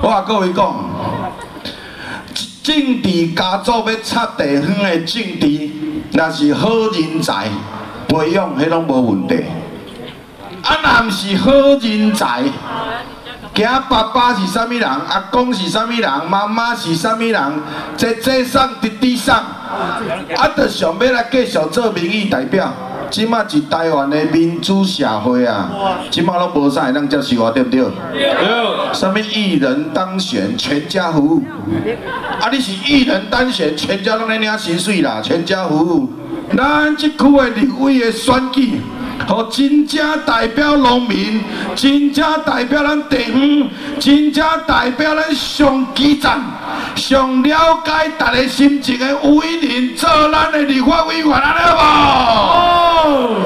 我各位讲，政治家族要插地方的政治，若是好人才培养，迄拢无问题。啊，若毋是好人才，惊爸爸是啥物人，阿公是啥物人，妈妈是啥物人，这送弟送，啊，着想要来继续做民意代表。 即马是台湾的民主社会啊，即马拢无啥会当接受啊，对不对？对。什么一人当选，全家服务？啊，你是一人当选，全家拢在领薪水啦，全家服务。咱即区的立委的选举，互真正代表农民，真正代表咱地方，真正代表咱上基层、上了解大家心情的有一人做咱的立法委员，安尼好无？